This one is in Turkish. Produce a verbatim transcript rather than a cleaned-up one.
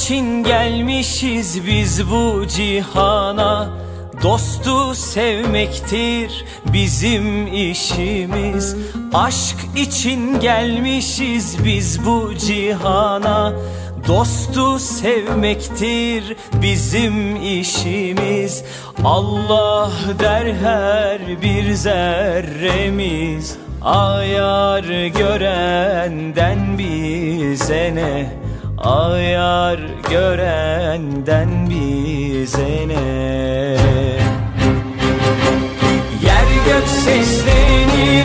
için gelmişiz biz bu cihana. Dostu sevmektir bizim işimiz. Aşk için gelmişiz biz bu cihana. Dostu sevmektir bizim işimiz. Allah der her bir zerremiz. Ayar görenden bize ne, ayar görenden bize ne. Yer gök seslenir